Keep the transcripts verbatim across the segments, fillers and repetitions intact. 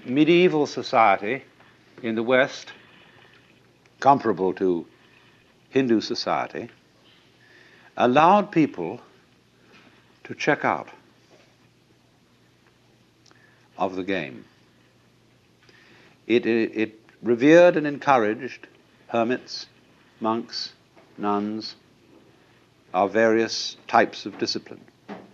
medieval society in the West, comparable to Hindu society, allowed people to check out of the game. It, it, it revered and encouraged hermits, monks, nuns, of various types of discipline.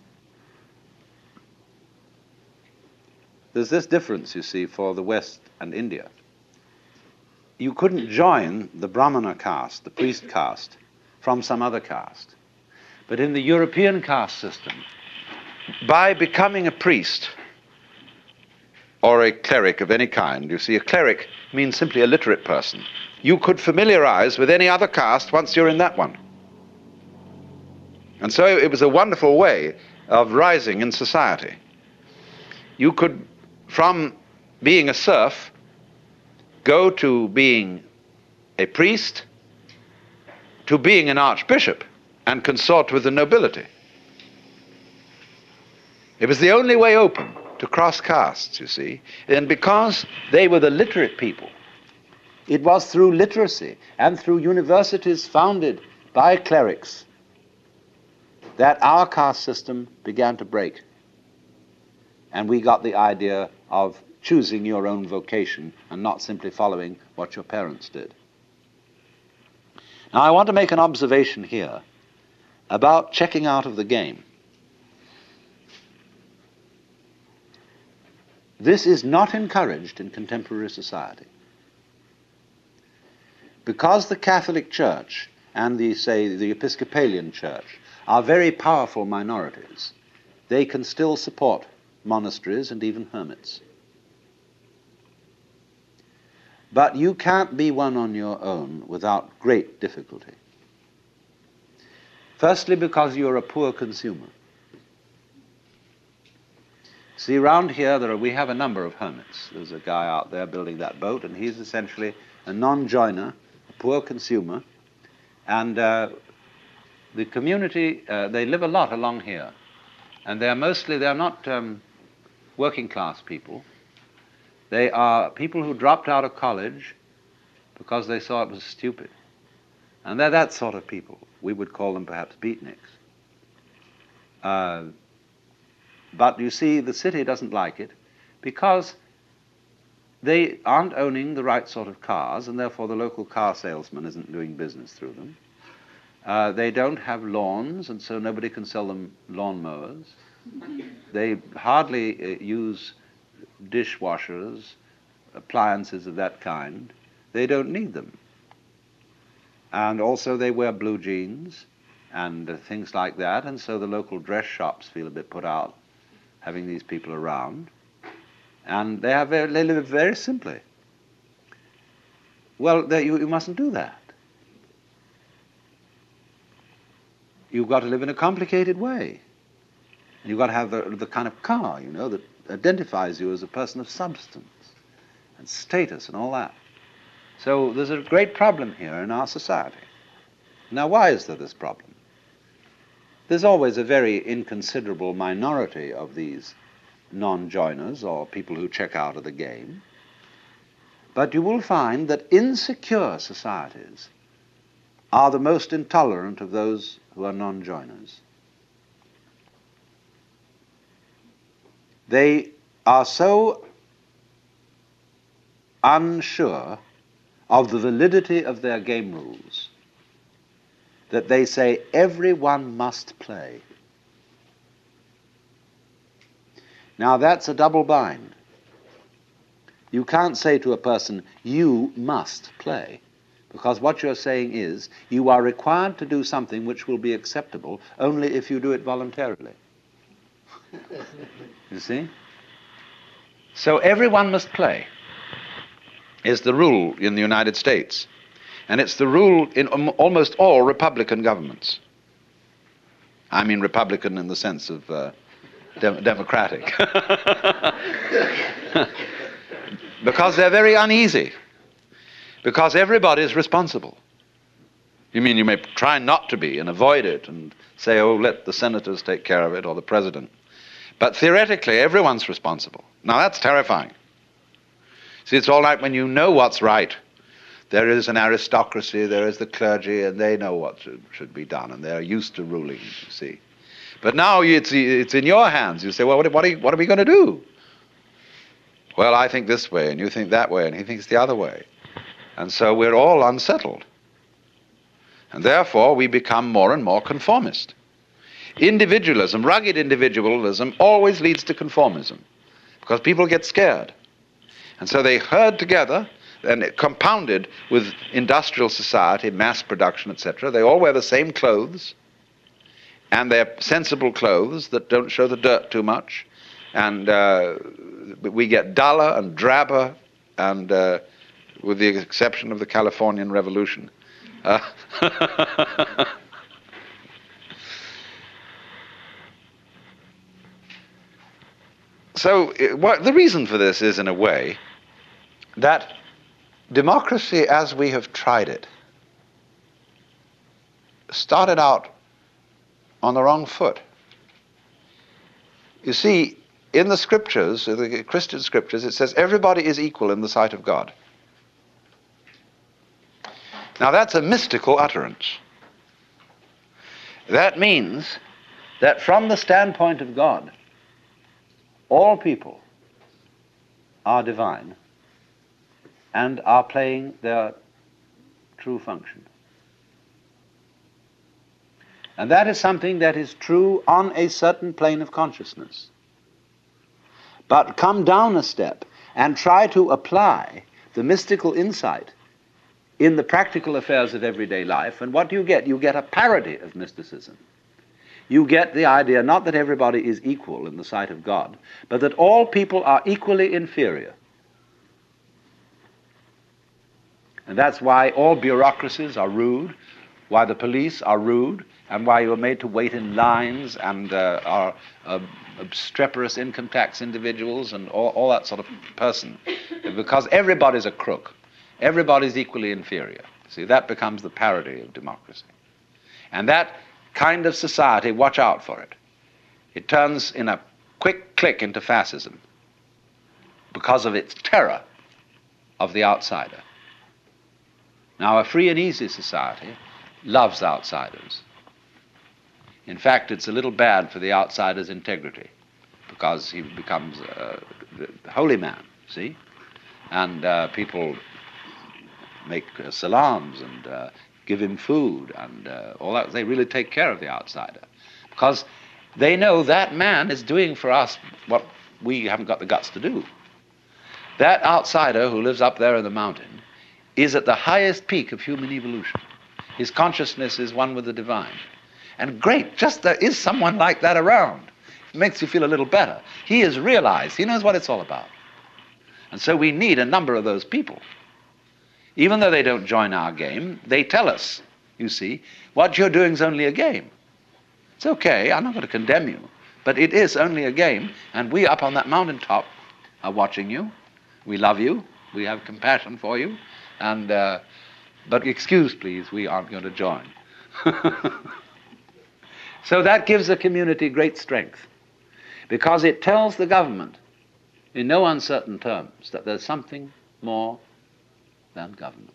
There's this difference, you see, for the West and India. You couldn't join the Brahmana caste, the priest caste, from some other caste. But in the European caste system, by becoming a priest or a cleric of any kind, you see, a cleric means simply a literate person. You could familiarize with any other caste once you're in that one. And so it was a wonderful way of rising in society. You could, from being a serf, go to being a priest, to being an archbishop, and consort with the nobility. It was the only way open to cross castes, you see. And because they were the literate people, it was through literacy and through universities founded by clerics that our caste system began to break. And we got the idea of choosing your own vocation and not simply following what your parents did. Now, I want to make an observation here about checking out of the game. This is not encouraged in contemporary society. Because the Catholic Church and the, say, the Episcopalian Church are very powerful minorities, they can still support monasteries and even hermits. But you can't be one on your own without great difficulty. Firstly, because you're a poor consumer. See, around here, there are, we have a number of hermits. There's a guy out there building that boat, and he's essentially a non-joiner, a poor consumer. And uh, the community, uh, they live a lot along here. And they're mostly, they're not um, working class people. They are people who dropped out of college because they saw it was stupid. And they're that sort of people. We would call them perhaps beatniks. Uh, but you see, the city doesn't like it because they aren't owning the right sort of cars, and therefore the local car salesman isn't doing business through them. Uh, they don't have lawns, and so nobody can sell them lawnmowers. They hardly uh, use dishwashers, appliances of that kind. They don't need them. And also they wear blue jeans and uh, things like that, and so the local dress shops feel a bit put out having these people around. And they, have very, they live very simply. Well, they, you, you mustn't do that. You've got to live in a complicated way. And you've got to have the, the kind of car, you know, that identifies you as a person of substance and status and all that. So there's a great problem here in our society. Now, why is there this problem? There's always a very inconsiderable minority of these non-joiners or people who check out of the game. But you will find that insecure societies are the most intolerant of those who are non-joiners. They are so unsure of the validity of their game rules that they say everyone must play. Now that's a double bind. You can't say to a person, you must play, because what you're saying is you are required to do something which will be acceptable only if you do it voluntarily. You see? So everyone must play is the rule in the United States. And it's the rule in um, almost all Republican governments. I mean Republican in the sense of uh, de- democratic. Because they're very uneasy. Because everybody is responsible. You mean you may try not to be and avoid it and say, oh, let the senators take care of it or the president. But theoretically, everyone's responsible. Now that's terrifying. See, it's all right when you know what's right. There is an aristocracy, there is the clergy, and they know what should, should be done, and they're used to ruling, you see. But now it's, it's in your hands. You say, well, what, what, are, you, what are we going to do? Well, I think this way, and you think that way, and he thinks the other way. And so we're all unsettled. And therefore, we become more and more conformist. Individualism, rugged individualism, always leads to conformism, because people get scared. And so they herd together, and it compounded with industrial society, mass production, et cetera. They all wear the same clothes, and they're sensible clothes that don't show the dirt too much. And uh, we get duller and drabber, and uh, with the exception of the Californian Revolution. Uh, so it, what, the reason for this is, in a way, that democracy as we have tried it started out on the wrong foot. You see, in the scriptures, the Christian scriptures, it says everybody is equal in the sight of God. Now that's a mystical utterance. That means that from the standpoint of God, all people are divine and are playing their true function. And that is something that is true on a certain plane of consciousness. But come down a step and try to apply the mystical insight in the practical affairs of everyday life, and what do you get? You get a parody of mysticism. You get the idea not that everybody is equal in the sight of God, but that all people are equally inferior. And that's why all bureaucracies are rude, why the police are rude, and why you are made to wait in lines and uh, are uh, obstreperous income tax individuals and all, all that sort of person. Because everybody's a crook. Everybody's equally inferior. See, that becomes the parody of democracy. And that kind of society, watch out for it. It turns in a quick click into fascism because of its terror of the outsider. Now, a free and easy society loves outsiders. In fact, it's a little bad for the outsider's integrity, because he becomes a holy man, see? And uh, people make uh, salams and uh, give him food and uh, all that. They really take care of the outsider, because they know that man is doing for us what we haven't got the guts to do. That outsider who lives up there in the mountain is at the highest peak of human evolution. His consciousness is one with the divine. And great, just there is someone like that around. It makes you feel a little better. He has realized, he knows what it's all about. And so we need a number of those people. Even though they don't join our game, they tell us, you see, what you're doing is only a game. It's okay, I'm not going to condemn you, but it is only a game, and we up on that mountaintop are watching you. We love you, we have compassion for you, and uh, but excuse, please, we aren't going to join. So that gives the community great strength, because it tells the government in no uncertain terms that there's something more than government.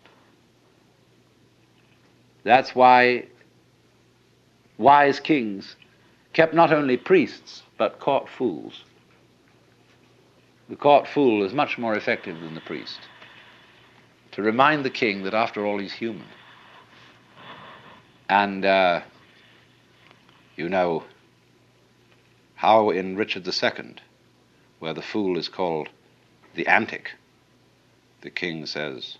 That's why wise kings kept not only priests, but court fools. The court fool is much more effective than the priest, to remind the king that after all he's human. And uh, you know how in Richard the Second, where the fool is called the antic, the king says,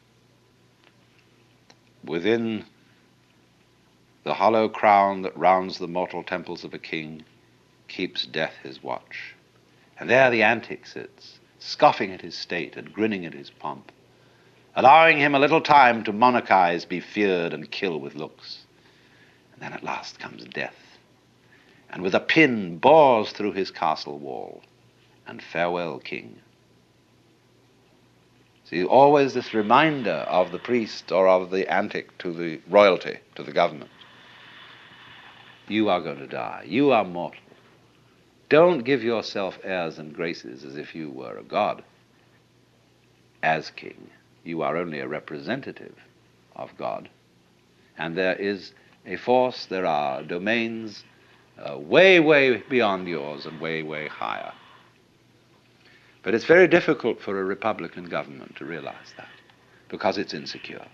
within the hollow crown that rounds the mortal temples of a king keeps death his watch. And there the antic sits, scoffing at his state and grinning at his pomp, allowing him a little time to monarchize, be feared, and kill with looks. And then at last comes death, and with a pin bores through his castle wall, and farewell, king. See, always this reminder of the priest or of the antic to the royalty, to the government. You are going to die. You are mortal. Don't give yourself airs and graces as if you were a god. as king. You are only a representative of God. And there is a force, there are domains uh, way, way beyond yours and way, way higher. But it's very difficult for a republican government to realize that, because it's insecure.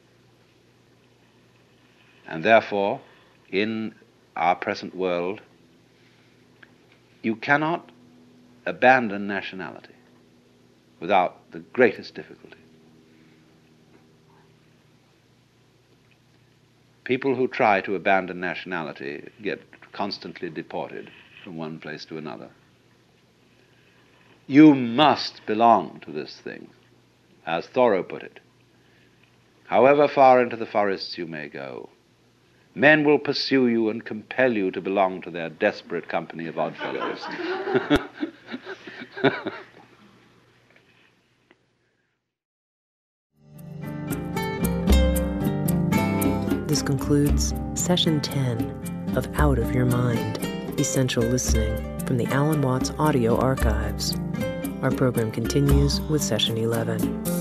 And therefore, in our present world, you cannot abandon nationality without the greatest difficulty. People who try to abandon nationality get constantly deported from one place to another. You must belong to this thing, as Thoreau put it. However far into the forests you may go, men will pursue you and compel you to belong to their desperate company of oddfellows. This concludes Session ten of Out of Your Mind, Essential Listening from the Alan Watts Audio Archives. Our program continues with Session eleven.